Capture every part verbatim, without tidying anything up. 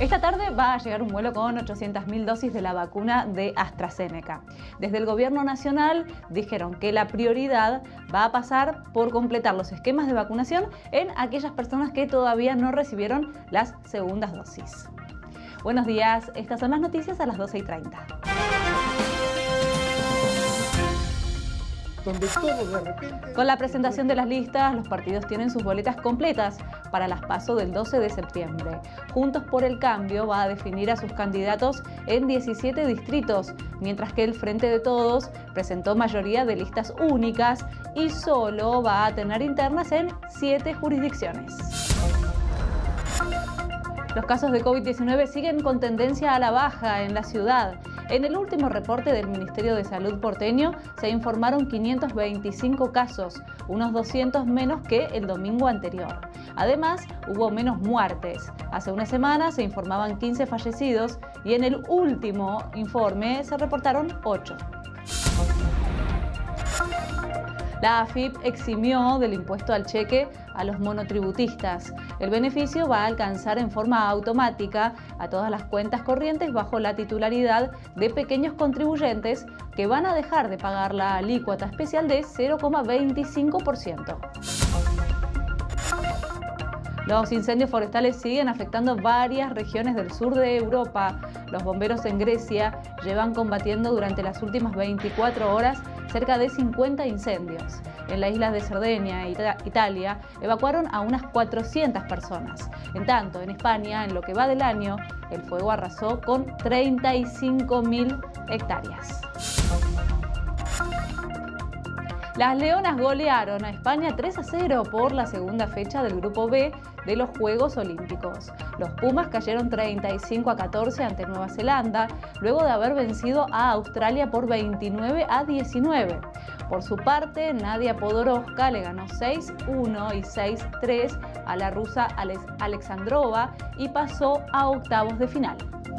Esta tarde va a llegar un vuelo con ochocientas mil dosis de la vacuna de AstraZeneca. Desde el Gobierno Nacional dijeron que la prioridad va a pasar por completar los esquemas de vacunación en aquellas personas que todavía no recibieron las segundas dosis. Buenos días, estas son las noticias a las doce y treinta. Donde todo de repente... Con la presentación de las listas, los partidos tienen sus boletas completas para las PASO del doce de septiembre. Juntos por el Cambio va a definir a sus candidatos en diecisiete distritos, mientras que el Frente de Todos presentó mayoría de listas únicas y solo va a tener internas en siete jurisdicciones. Los casos de COVID diecinueve siguen con tendencia a la baja en la ciudad. En el último reporte del Ministerio de Salud porteño se informaron quinientos veinticinco casos, unos doscientos menos que el domingo anterior. Además, hubo menos muertes. Hace una semana se informaban quince fallecidos y en el último informe se reportaron ocho. La A F I P eximió del impuesto al cheque a los monotributistas. El beneficio va a alcanzar en forma automática a todas las cuentas corrientes bajo la titularidad de pequeños contribuyentes que van a dejar de pagar la alícuota especial de cero coma veinticinco por ciento. Los incendios forestales siguen afectando varias regiones del sur de Europa. Los bomberos en Grecia llevan combatiendo durante las últimas veinticuatro horas cerca de cincuenta incendios. En la isla de Cerdeña, Italia, evacuaron a unas cuatrocientas personas. En tanto, en España, en lo que va del año, el fuego arrasó con treinta y cinco mil hectáreas. Las Leonas golearon a España tres a cero por la segunda fecha del Grupo B de los Juegos Olímpicos. Los Pumas cayeron treinta y cinco a catorce ante Nueva Zelanda, luego de haber vencido a Australia por veintinueve a diecinueve. Por su parte, Nadia Podoroska le ganó seis uno y seis tres a la rusa Alexandrova y pasó a octavos de final.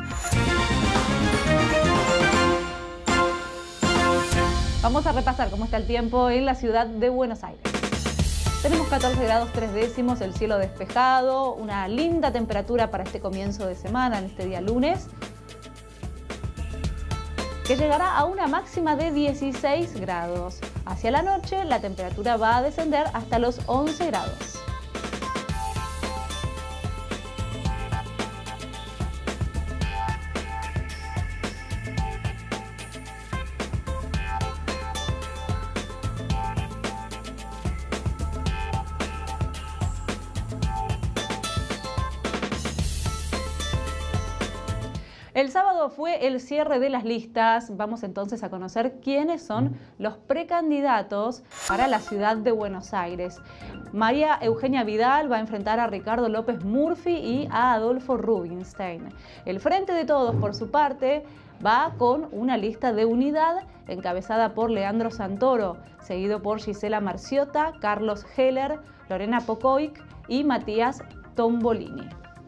Vamos a repasar cómo está el tiempo en la ciudad de Buenos Aires. Tenemos catorce grados tres décimos, el cielo despejado, una linda temperatura para este comienzo de semana, en este día lunes, que llegará a una máxima de dieciséis grados. Hacia la noche la temperatura va a descender hasta los once grados. El sábado fue el cierre de las listas. Vamos entonces a conocer quiénes son los precandidatos para la ciudad de Buenos Aires. María Eugenia Vidal va a enfrentar a Ricardo López Murphy y a Adolfo Rubinstein. El Frente de Todos, por su parte, va con una lista de unidad encabezada por Leandro Santoro, seguido por Gisela Marciota, Carlos Heller, Lorena Pocoic y Matías Tombolini.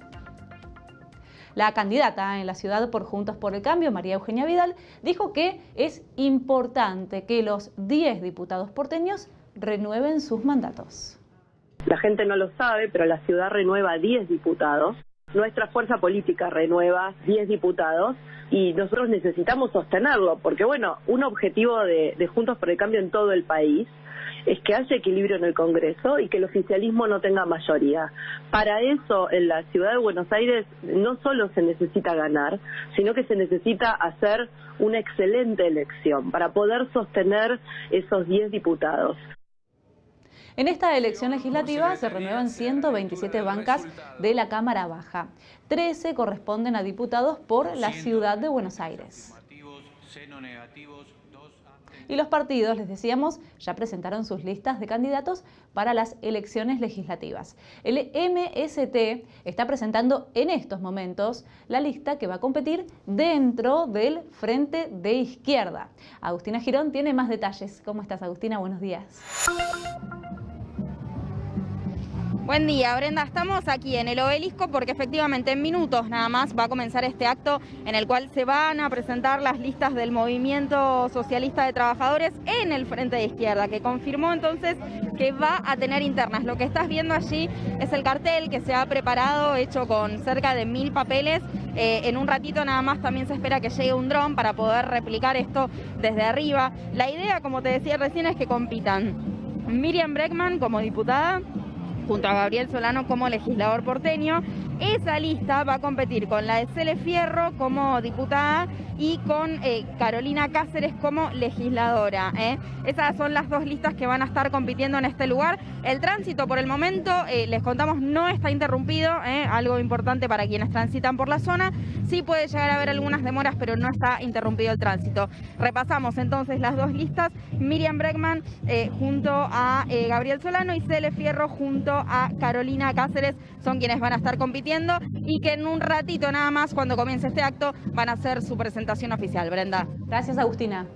La candidata en la ciudad por Juntos por el Cambio, María Eugenia Vidal, dijo que es importante que los diez diputados porteños renueven sus mandatos. La gente no lo sabe, pero la ciudad renueva diez diputados. Nuestra fuerza política renueva diez diputados y nosotros necesitamos sostenerlo, porque bueno, un objetivo de, de Juntos por el Cambio en todo el país es que haya equilibrio en el Congreso y que el oficialismo no tenga mayoría. Para eso, en la ciudad de Buenos Aires no solo se necesita ganar, sino que se necesita hacer una excelente elección para poder sostener esos diez diputados. En esta elección legislativa se renuevan ciento veintisiete bancas de la Cámara Baja. trece corresponden a diputados por la ciudad de Buenos Aires. Y los partidos, les decíamos, ya presentaron sus listas de candidatos para las elecciones legislativas. El M S T está presentando en estos momentos la lista que va a competir dentro del Frente de Izquierda. Agustina Girón tiene más detalles. ¿Cómo estás, Agustina? Buenos días. Buen día, Brenda. Estamos aquí en el Obelisco porque efectivamente en minutos nada más va a comenzar este acto en el cual se van a presentar las listas del Movimiento Socialista de Trabajadores en el Frente de Izquierda, que confirmó entonces que va a tener internas. Lo que estás viendo allí es el cartel que se ha preparado, hecho con cerca de mil papeles. Eh, en un ratito nada más también se espera que llegue un dron para poder replicar esto desde arriba. La idea, como te decía recién, es que compitan Miriam Bregman como diputada junto a Gabriel Solano como legislador porteño. Esa lista va a competir con la de Cele Fierro como diputada y con eh, Carolina Cáceres como legisladora. ¿eh? Esas son las dos listas que van a estar compitiendo en este lugar. El tránsito por el momento, eh, les contamos, no está interrumpido, ¿eh? algo importante para quienes transitan por la zona. Sí puede llegar a haber algunas demoras, pero no está interrumpido el tránsito. Repasamos entonces las dos listas. Miriam Bregman eh, junto a eh, Gabriel Solano y Cele Fierro junto a Carolina Cáceres son quienes van a estar compitiendo y que en un ratito nada más, cuando comience este acto, van a hacer su presentación oficial. Brenda. Gracias, Agustina.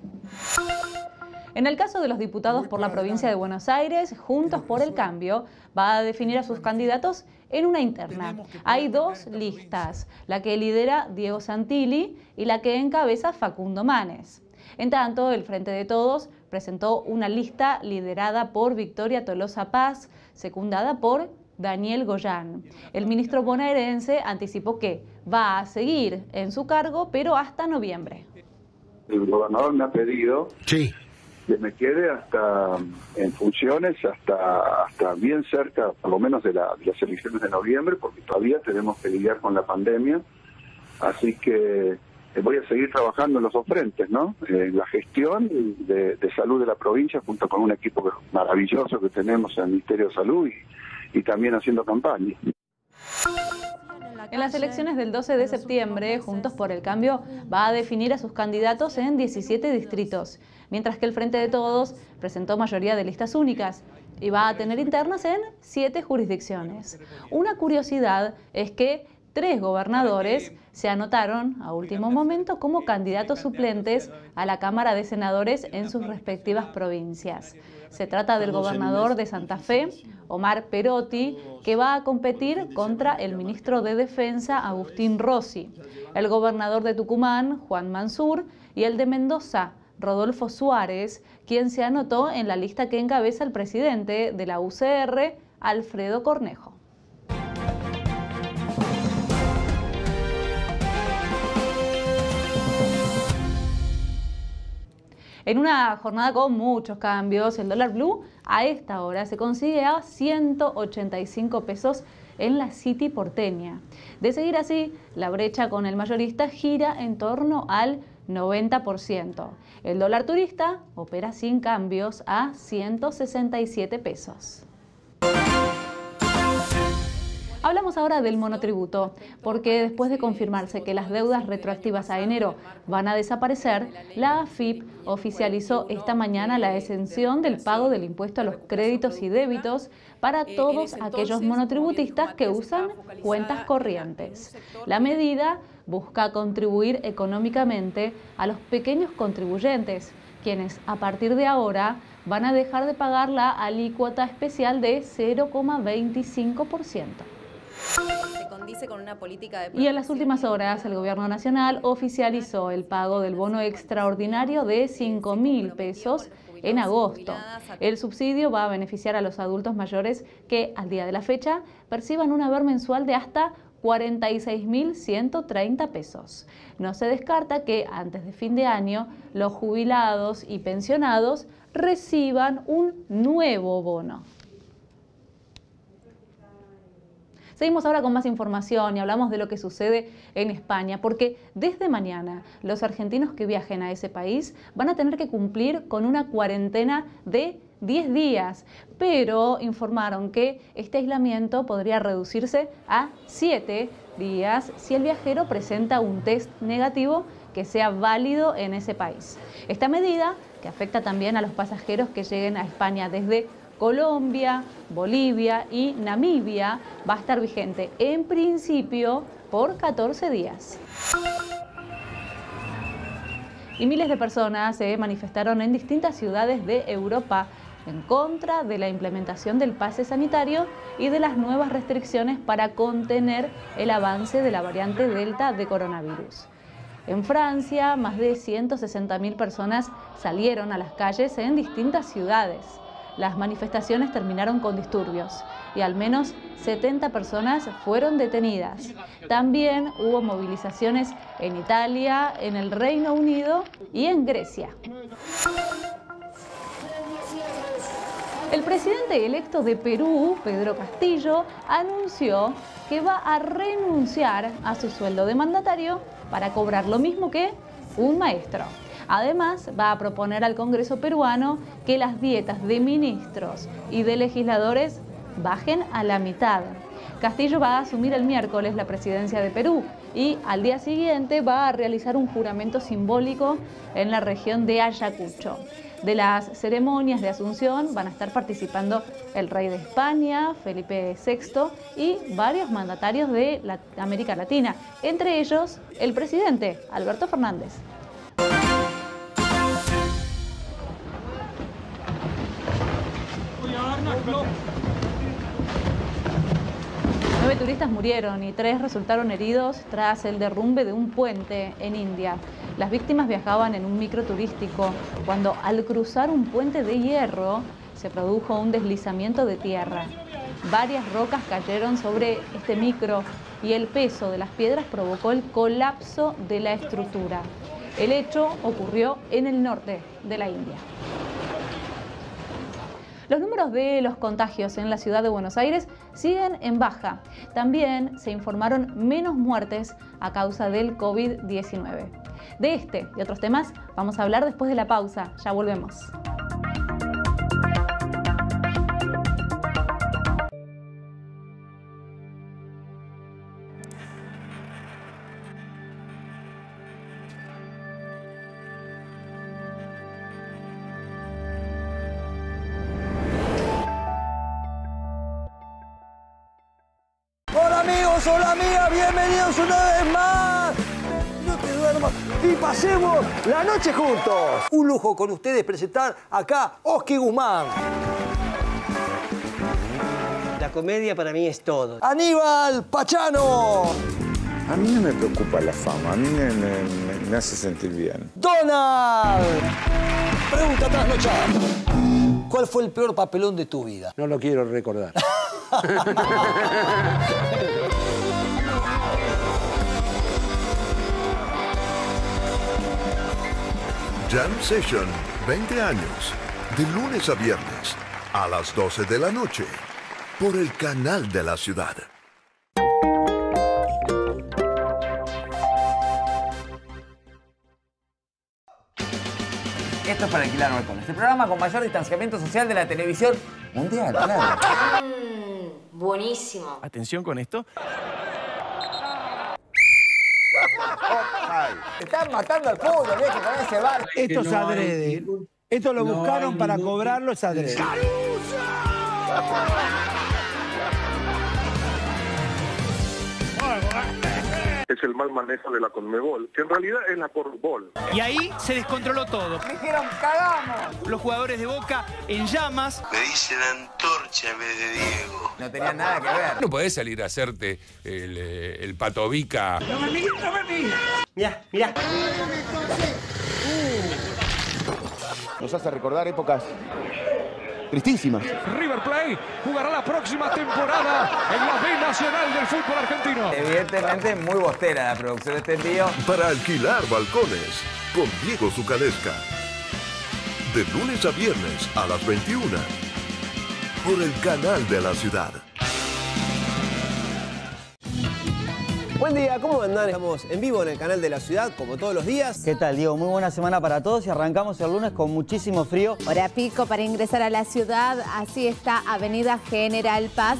En el caso de los diputados por la provincia de Buenos Aires, Juntos por el Cambio va a definir a sus candidatos en una interna. Hay dos listas, la que lidera Diego Santilli y la que encabeza Facundo Manes. En tanto, el Frente de Todos presentó una lista liderada por Victoria Tolosa Paz, secundada por Daniel Goyán. El ministro bonaerense anticipó que va a seguir en su cargo, pero hasta noviembre. El gobernador me ha pedido sí. que me quede hasta en funciones hasta hasta bien cerca, por lo menos de, la, de las elecciones de noviembre, porque todavía tenemos que lidiar con la pandemia. Así que voy a seguir trabajando en los dos frentes, ¿no? En la gestión de, de salud de la provincia, junto con un equipo maravilloso que tenemos en el Ministerio de Salud y y también haciendo campaña. En las elecciones del doce de septiembre, Juntos por el Cambio va a definir a sus candidatos en diecisiete distritos, mientras que el Frente de Todos presentó mayoría de listas únicas y va a tener internas en siete jurisdicciones. Una curiosidad es que tres gobernadores se anotaron a último momento como candidatos suplentes a la Cámara de Senadores en sus respectivas provincias. Se trata del gobernador de Santa Fe, Omar Perotti, que va a competir contra el ministro de Defensa, Agustín Rossi, el gobernador de Tucumán, Juan Mansur, y el de Mendoza, Rodolfo Suárez, quien se anotó en la lista que encabeza el presidente de la U C R, Alfredo Cornejo. En una jornada con muchos cambios, el dólar blue a esta hora se consigue a ciento ochenta y cinco pesos en la City porteña. De seguir así, la brecha con el mayorista gira en torno al noventa por ciento. El dólar turista opera sin cambios a ciento sesenta y siete pesos. Hablamos ahora del monotributo, porque después de confirmarse que las deudas retroactivas a enero van a desaparecer, la A F I P oficializó esta mañana la exención del pago del impuesto a los créditos y débitos para todos aquellos monotributistas que usan cuentas corrientes. La medida busca contribuir económicamente a los pequeños contribuyentes, quienes a partir de ahora van a dejar de pagar la alícuota especial de cero coma veinticinco por ciento. Se condice con una política de... Y en las últimas horas el Gobierno Nacional oficializó el pago del bono extraordinario de cinco mil pesos en agosto. El subsidio va a beneficiar a los adultos mayores que al día de la fecha perciban un haber mensual de hasta cuarenta y seis mil ciento treinta pesos. No se descarta que antes de fin de año los jubilados y pensionados reciban un nuevo bono. Seguimos ahora con más información y hablamos de lo que sucede en España, porque desde mañana los argentinos que viajen a ese país van a tener que cumplir con una cuarentena de diez días, pero informaron que este aislamiento podría reducirse a siete días si el viajero presenta un test negativo que sea válido en ese país. Esta medida, que afecta también a los pasajeros que lleguen a España desde Colombia, Bolivia y Namibia, va a estar vigente en principio por catorce días. Y miles de personas se manifestaron en distintas ciudades de Europa en contra de la implementación del pase sanitario y de las nuevas restricciones para contener el avance de la variante Delta de coronavirus. En Francia, más de ciento sesenta mil personas salieron a las calles en distintas ciudades. las manifestaciones terminaron con disturbios y al menos setenta personas fueron detenidas. También hubo movilizaciones en Italia, en el Reino Unido y en Grecia. El presidente electo de Perú, Pedro Castillo, anunció que va a renunciar a su sueldo de mandatario para cobrar lo mismo que un maestro. Además, va a proponer al Congreso peruano que las dietas de ministros y de legisladores bajen a la mitad. Castillo va a asumir el miércoles la presidencia de Perú y al día siguiente va a realizar un juramento simbólico en la región de Ayacucho. De las ceremonias de asunción van a estar participando el rey de España, Felipe sexto, y varios mandatarios de la América Latina, entre ellos el presidente Alberto Fernández. Nueve turistas murieron y tres resultaron heridos tras el derrumbe de un puente en India. Las víctimas viajaban en un micro turístico cuando al cruzar un puente de hierro se produjo un deslizamiento de tierra. Varias rocas cayeron sobre este micro y el peso de las piedras provocó el colapso de la estructura. El hecho ocurrió en el norte de la India. Los números de los contagios en la ciudad de Buenos Aires siguen en baja. También se informaron menos muertes a causa del COVID diecinueve. De este y otros temas vamos a hablar después de la pausa. Ya volvemos. Hola amiga, bienvenidos una vez más. No te duermas y pasemos la noche juntos. Un lujo con ustedes presentar acá Oski Guzmán. La comedia para mí es todo. Aníbal Pachano. A mí no me preocupa la fama, a mí me, me, me hace sentir bien. Donald. Pregunta trasnochada. ¿Cuál fue el peor papelón de tu vida? No lo quiero recordar. Jam Session, veinte años, de lunes a viernes, a las doce de la noche, por el canal de la ciudad. Esto es para alquilar balcones. Este programa con mayor distanciamiento social de la televisión mundial, claro. Mm, buenísimo. Atención con esto. Te están matando al fútbol, había que poner ese bar. Esto es adrede. Esto lo buscaron para cobrarlo, es adrede. Es el mal manejo de la Conmebol, que en realidad es la Corfbol. Y ahí se descontroló todo. Dijeron, cagamos. Los jugadores de Boca en llamas. Me dicen Antorcha en vez de Diego. No tenían nada que ver. No podés salir a hacerte el, el patobica. No me mires, no me mires. Mirá, mirá. Nos hace recordar épocas tristísimas. River Plate jugará la próxima temporada en la B Nacional del fútbol argentino. Evidentemente muy bostera la producción de este envío. Para alquilar balcones, con Diego Zucalesca. De lunes a viernes a las veintiuna, por el canal de la ciudad. Buen día, ¿cómo andan? Estamos en vivo en el canal de la ciudad, como todos los días. ¿Qué tal, Diego? Muy buena semana para todos y arrancamos el lunes con muchísimo frío. Hora pico para ingresar a la ciudad, así está Avenida General Paz.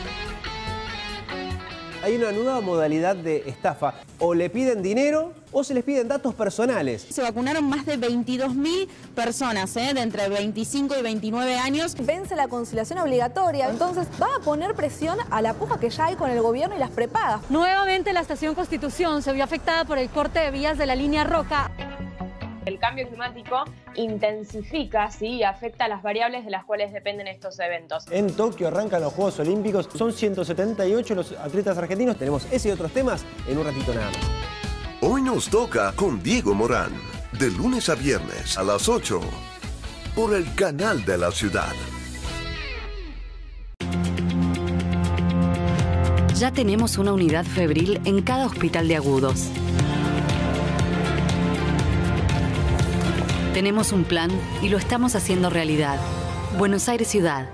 Hay una nueva modalidad de estafa. O le piden dinero o se les piden datos personales. Se vacunaron más de veintidós mil personas, ¿eh? de entre veinticinco y veintinueve años. Vence la conciliación obligatoria, entonces va a poner presión a la puja que ya hay con el gobierno y las prepagas. Nuevamente la estación Constitución se vio afectada por el corte de vías de la línea Roca. El cambio climático intensifica, sí, y afecta a las variables de las cuales dependen estos eventos. En Tokio arrancan los Juegos Olímpicos, son ciento setenta y ocho los atletas argentinos. Tenemos ese y otros temas en un ratito nada más. Hoy nos toca con Diego Morán, de lunes a viernes a las ocho, por el canal de la ciudad. Ya tenemos una unidad febril en cada hospital de agudos. Tenemos un plan y lo estamos haciendo realidad. Buenos Aires Ciudad.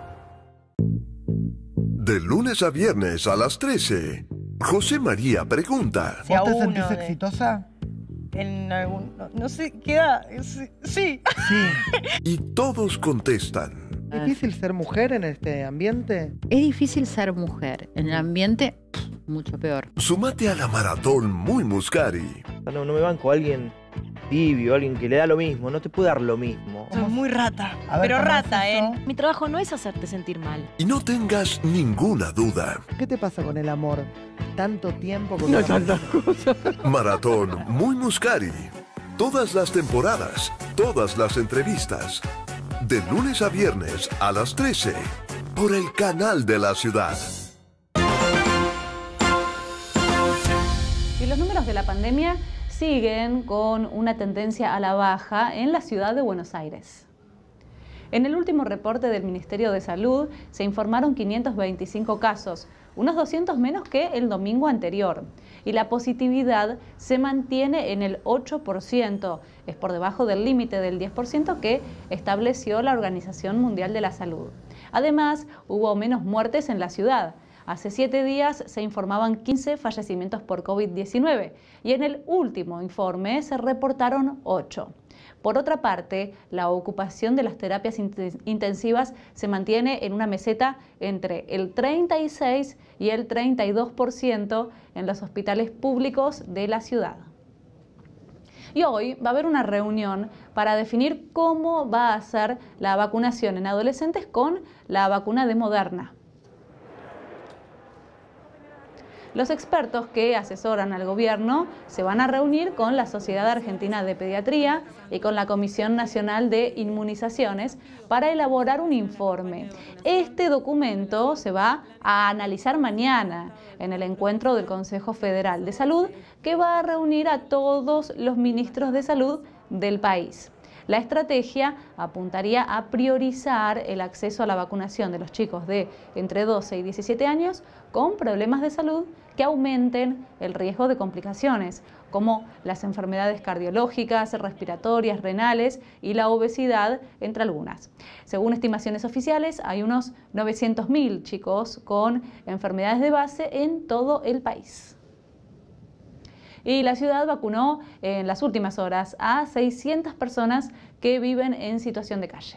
De lunes a viernes a las trece, José María pregunta. ¿Vos te sentís de... exitosa? En algún... No, no sé, queda... Sí. Sí. Y todos contestan. ¿Es difícil ser mujer en este ambiente? Es difícil ser mujer. En el ambiente, mucho peor. Sumate a la maratón Muy Muscari. No, no me banco a alguien tibio, alguien que le da lo mismo. No te puede dar lo mismo. Sos muy rata. Ver, pero rata, ¿eh? Mi trabajo no es hacerte sentir mal. Y no tengas ninguna duda. ¿Qué te pasa con el amor? Tanto tiempo con no tantas cosas. Maratón Muy Muscari. Todas las temporadas, todas las entrevistas. De lunes a viernes a las trece. Por el canal de la ciudad. Y los números de la pandemia siguen con una tendencia a la baja en la ciudad de Buenos Aires. En el último reporte del Ministerio de Salud se informaron quinientos veinticinco casos, unos doscientos menos que el domingo anterior. Y la positividad se mantiene en el ocho por ciento, es por debajo del límite del diez por ciento que estableció la Organización Mundial de la Salud. Además, hubo menos muertes en la ciudad. Hace siete días se informaban quince fallecimientos por COVID diecinueve y en el último informe se reportaron ocho. Por otra parte, la ocupación de las terapias intensivas se mantiene en una meseta entre el treinta y seis y el treinta y dos por ciento en los hospitales públicos de la ciudad. Y hoy va a haber una reunión para definir cómo va a ser la vacunación en adolescentes con la vacuna de Moderna. Los expertos que asesoran al gobierno se van a reunir con la Sociedad Argentina de Pediatría y con la Comisión Nacional de Inmunizaciones para elaborar un informe. Este documento se va a analizar mañana en el encuentro del Consejo Federal de Salud, que va a reunir a todos los ministros de salud del país. La estrategia apuntaría a priorizar el acceso a la vacunación de los chicos de entre doce y diecisiete años con problemas de salud que aumenten el riesgo de complicaciones, como las enfermedades cardiológicas, respiratorias, renales y la obesidad, entre algunas. Según estimaciones oficiales, hay unos novecientos mil chicos con enfermedades de base en todo el país. Y la ciudad vacunó en las últimas horas a seiscientas personas que viven en situación de calle.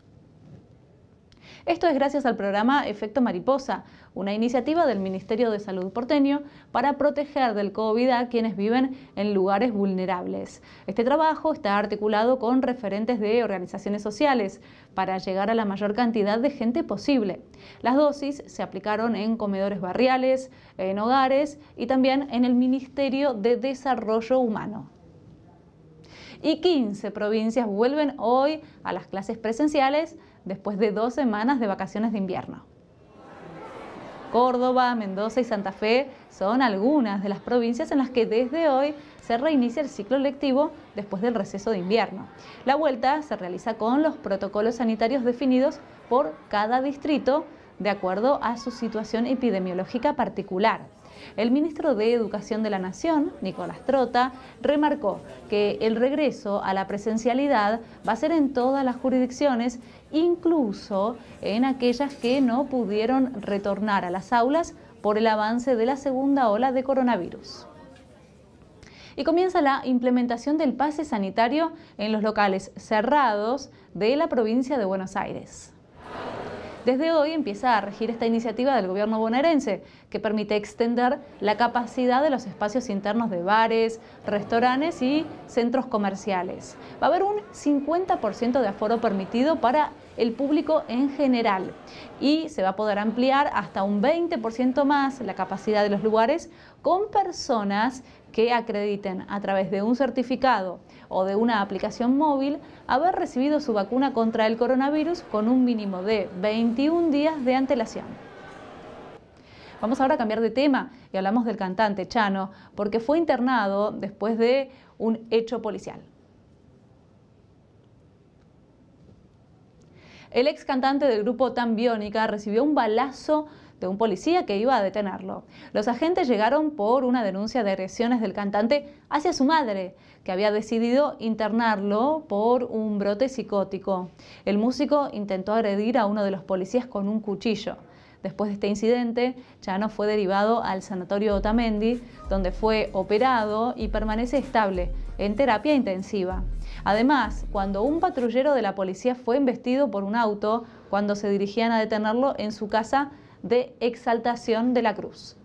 Esto es gracias al programa Efecto Mariposa, una iniciativa del Ministerio de Salud porteño para proteger del COVID a quienes viven en lugares vulnerables. Este trabajo está articulado con referentes de organizaciones sociales para llegar a la mayor cantidad de gente posible. Las dosis se aplicaron en comedores barriales, en hogares y también en el Ministerio de Desarrollo Humano. Y quince provincias vuelven hoy a las clases presenciales después de dos semanas de vacaciones de invierno. Córdoba, Mendoza y Santa Fe son algunas de las provincias en las que desde hoy se reinicia el ciclo lectivo después del receso de invierno. La vuelta se realiza con los protocolos sanitarios definidos por cada distrito de acuerdo a su situación epidemiológica particular. El ministro de Educación de la Nación, Nicolás Trota, remarcó que el regreso a la presencialidad va a ser en todas las jurisdicciones, incluso en aquellas que no pudieron retornar a las aulas por el avance de la segunda ola de coronavirus. Y comienza la implementación del pase sanitario en los locales cerrados de la provincia de Buenos Aires. Desde hoy empieza a regir esta iniciativa del gobierno bonaerense, que permite extender la capacidad de los espacios internos de bares, restaurantes y centros comerciales. Va a haber un cincuenta por ciento de aforo permitido para el público en general y se va a poder ampliar hasta un veinte por ciento más la capacidad de los lugares con personas que acrediten a través de un certificado o de una aplicación móvil haber recibido su vacuna contra el coronavirus con un mínimo de veintiún días de antelación. Vamos ahora a cambiar de tema y hablamos del cantante Chano, porque fue internado después de un hecho policial. El ex cantante del grupo Tan Biónica recibió un balazo de un policía que iba a detenerlo. Los agentes llegaron por una denuncia de agresiones del cantante hacia su madre, que había decidido internarlo por un brote psicótico. El músico intentó agredir a uno de los policías con un cuchillo. Después de este incidente, Chano fue derivado al sanatorio Otamendi, donde fue operado y permanece estable en terapia intensiva. Además, cuando un patrullero de la policía fue embestido por un auto cuando se dirigían a detenerlo en su casa de Exaltación de la Cruz.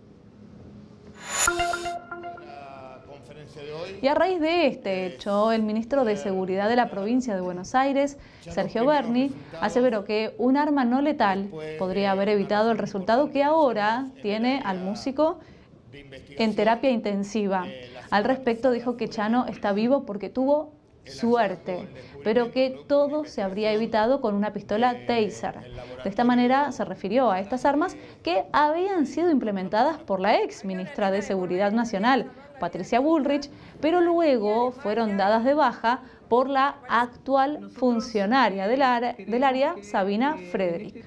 Y a raíz de este hecho, el ministro de Seguridad de la provincia de Buenos Aires, Sergio Berni, aseveró que un arma no letal podría haber evitado el resultado que ahora tiene al músico en terapia intensiva. Al respecto dijo que Chano está vivo porque tuvo suerte, pero que todo se habría evitado con una pistola Taser. De esta manera se refirió a estas armas que habían sido implementadas por la ex ministra de Seguridad Nacional, Patricia Bullrich, pero luego fueron dadas de baja por la actual funcionaria del área, del área Sabina Frederick.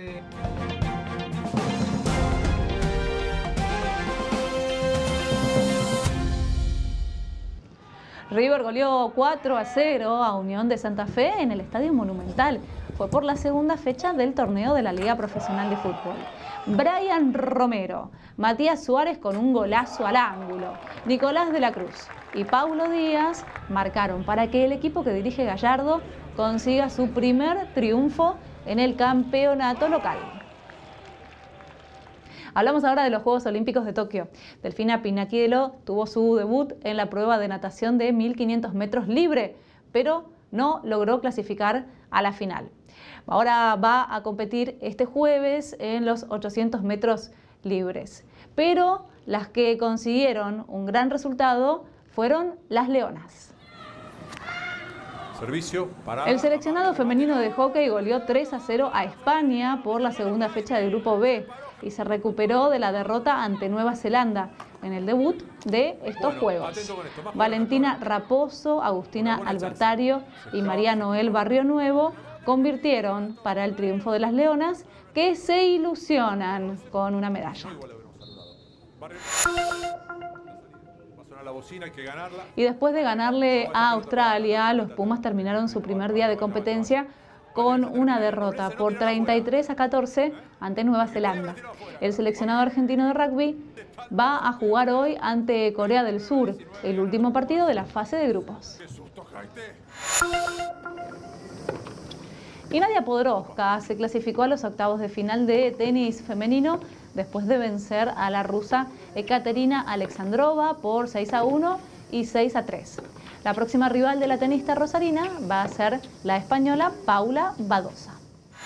River goleó cuatro a cero a Unión de Santa Fe en el Estadio Monumental. Fue por la segunda fecha del torneo de la Liga Profesional de Fútbol. Brian Romero, Matías Suárez con un golazo al ángulo, Nicolás de la Cruz y Paulo Díaz marcaron para que el equipo que dirige Gallardo consiga su primer triunfo en el campeonato local. Hablamos ahora de los Juegos Olímpicos de Tokio. Delfina Pinaquielo tuvo su debut en la prueba de natación de mil quinientos metros libre, pero no logró clasificar a la final. Ahora va a competir este jueves en los ochocientos metros libres. Pero las que consiguieron un gran resultado fueron las leonas. Servicio, parada. El seleccionado femenino de hockey goleó tres a cero a España por la segunda fecha del Grupo B y se recuperó de la derrota ante Nueva Zelanda en el debut de estos Juegos. Valentina Raposo, Agustina Albertario y María Noel Barrio Nuevo convirtieron para el triunfo de las leonas, que se ilusionan con una medalla. Y después de ganarle a Australia, los Pumas terminaron su primer día de competencia con una derrota por treinta y tres a catorce ante Nueva Zelanda. El seleccionado argentino de rugby va a jugar hoy ante Corea del Sur, el último partido de la fase de grupos. Y Nadia Podoroska se clasificó a los octavos de final de tenis femenino después de vencer a la rusa Ekaterina Alexandrova por seis a uno y seis a tres. La próxima rival de la tenista rosarina va a ser la española Paula Badosa.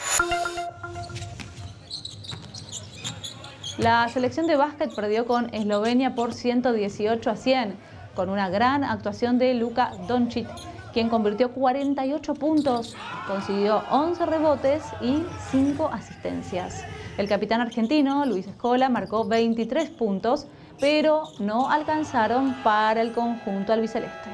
La selección de básquet perdió con Eslovenia por ciento dieciocho a cien, con una gran actuación de Luka Doncic, quien convirtió cuarenta y ocho puntos, consiguió once rebotes y cinco asistencias. El capitán argentino, Luis Scola, marcó veintitrés puntos, pero no alcanzaron para el conjunto albiceleste.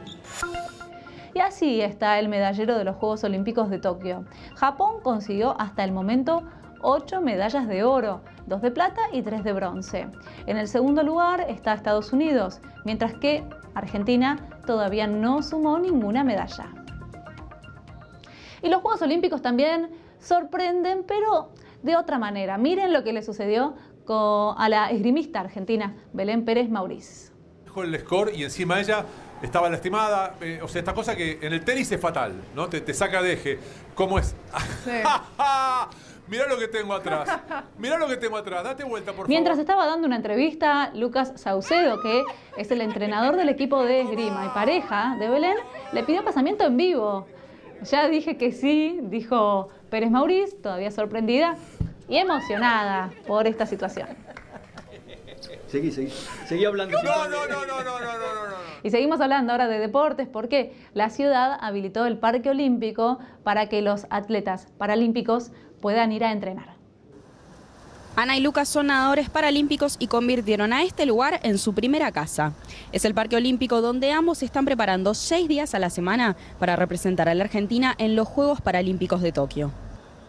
Y así está el medallero de los Juegos Olímpicos de Tokio. Japón consiguió hasta el momento ocho medallas de oro, dos de plata y tres de bronce. En el segundo lugar está Estados Unidos, mientras que Argentina todavía no sumó ninguna medalla. Y los Juegos Olímpicos también sorprenden, pero de otra manera. Miren lo que le sucedió a la esgrimista argentina Belén Pérez Mauriz. Dejó el score y encima ella estaba lastimada. Eh, o sea, esta cosa que en el tenis es fatal, ¿no? Te, te saca de eje. ¿Cómo es? Sí. Mirá lo que tengo atrás. Mirá lo que tengo atrás. Date vuelta, por favor. Mientras estaba dando una entrevista, Lucas Saucedo, que es el entrenador del equipo de esgrima y pareja de Belén, le pidió casamiento en vivo. Ya dije que sí, dijo Pérez Mauriz, todavía sorprendida y emocionada por esta situación. Seguí, seguí. Seguí hablando. No, no, no, no, no, no, no, no, no. Y seguimos hablando ahora de deportes porque la ciudad habilitó el Parque Olímpico para que los atletas paralímpicos puedan ir a entrenar. Ana y Lucas son nadadores paralímpicos y convirtieron a este lugar en su primera casa. Es el Parque Olímpico donde ambos se están preparando seis días a la semana para representar a la Argentina en los Juegos Paralímpicos de Tokio.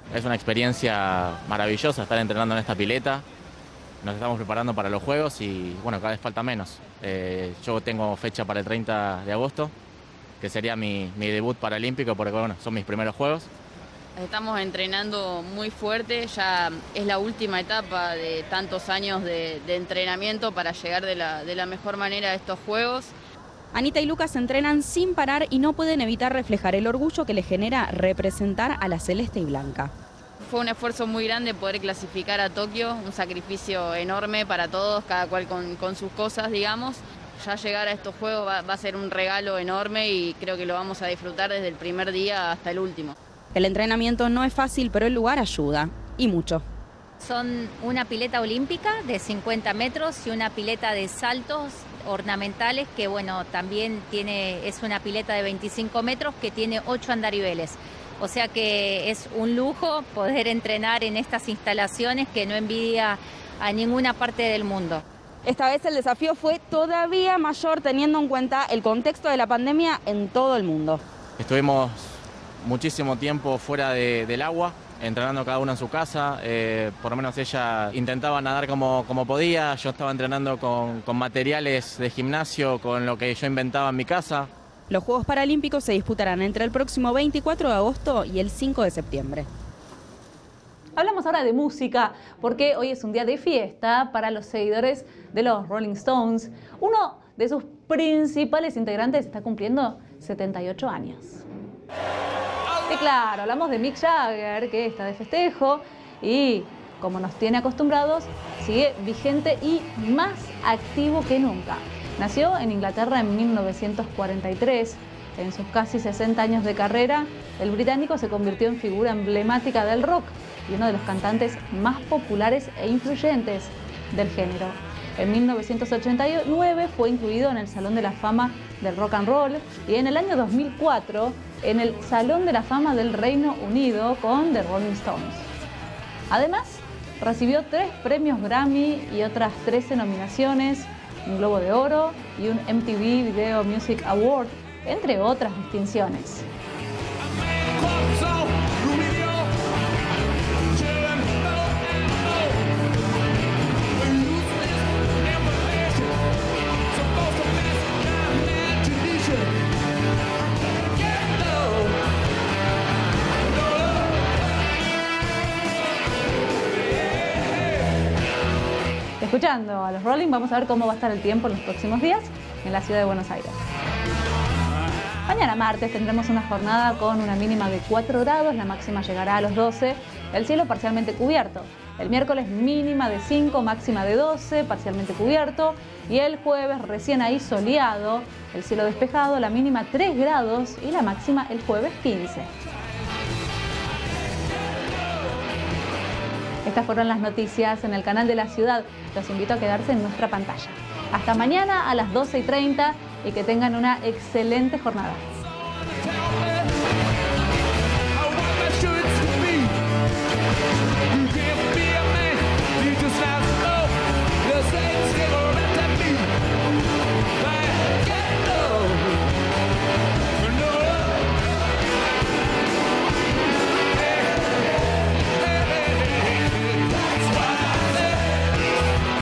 Es una experiencia maravillosa estar entrenando en esta pileta. Nos estamos preparando para los Juegos y bueno, cada vez falta menos. Eh, yo tengo fecha para el treinta de agosto, que sería mi, mi debut paralímpico, porque bueno, son mis primeros Juegos. Estamos entrenando muy fuerte, ya es la última etapa de tantos años de, de entrenamiento para llegar de la, de la mejor manera a estos Juegos. Anita y Lucas entrenan sin parar y no pueden evitar reflejar el orgullo que les genera representar a la celeste y blanca. Fue un esfuerzo muy grande poder clasificar a Tokio, un sacrificio enorme para todos, cada cual con, con sus cosas, digamos. Ya llegar a estos Juegos va, va a ser un regalo enorme y creo que lo vamos a disfrutar desde el primer día hasta el último. El entrenamiento no es fácil, pero el lugar ayuda, y mucho. Son una pileta olímpica de cincuenta metros y una pileta de saltos ornamentales que, bueno, también tiene, es una pileta de veinticinco metros que tiene ocho andariveles. O sea que es un lujo poder entrenar en estas instalaciones que no envidia a ninguna parte del mundo. Esta vez el desafío fue todavía mayor teniendo en cuenta el contexto de la pandemia en todo el mundo. Estuvimos muchísimo tiempo fuera de, del agua, entrenando cada uno en su casa. Eh, por lo menos ella intentaba nadar como, como podía. Yo estaba entrenando con, con materiales de gimnasio, con lo que yo inventaba en mi casa. Los Juegos Paralímpicos se disputarán entre el próximo veinticuatro de agosto y el cinco de septiembre. Hablamos ahora de música, porque hoy es un día de fiesta para los seguidores de los Rolling Stones. Uno de sus principales integrantes está cumpliendo setenta y ocho años. Y claro, hablamos de Mick Jagger, que está de festejo y, como nos tiene acostumbrados, sigue vigente y más activo que nunca. Nació en Inglaterra en mil novecientos cuarenta y tres. En sus casi sesenta años de carrera, el británico se convirtió en figura emblemática del rock y uno de los cantantes más populares e influyentes del género. En mil novecientos ochenta y nueve fue incluido en el Salón de la Fama del Rock and Roll y en el año dos mil cuatro en el Salón de la Fama del Reino Unido con The Rolling Stones. Además, recibió tres premios Grammy y otras trece nominaciones, un Globo de Oro y un M T V Video Music Award, entre otras distinciones. Escuchando a los Rolling, vamos a ver cómo va a estar el tiempo en los próximos días en la ciudad de Buenos Aires. Mañana martes tendremos una jornada con una mínima de cuatro grados, la máxima llegará a los doce, el cielo parcialmente cubierto. El miércoles mínima de cinco, máxima de doce, parcialmente cubierto. Y el jueves recién ahí soleado, el cielo despejado, la mínima tres grados y la máxima el jueves quince. Estas fueron las noticias en el canal de la ciudad. Los invito a quedarse en nuestra pantalla. Hasta mañana a las doce y treinta y que tengan una excelente jornada.